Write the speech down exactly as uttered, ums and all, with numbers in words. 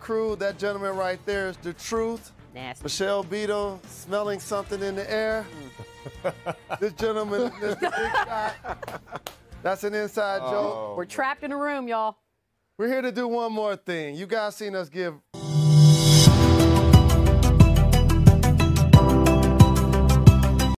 crew. That gentleman right there is the truth. Nasty. Michelle Beadle smelling something in the air. Mm. This gentleman is the big shot. That's an inside Oh. joke. We're trapped in a room, y'all. We're here to do one more thing. You guys seen us give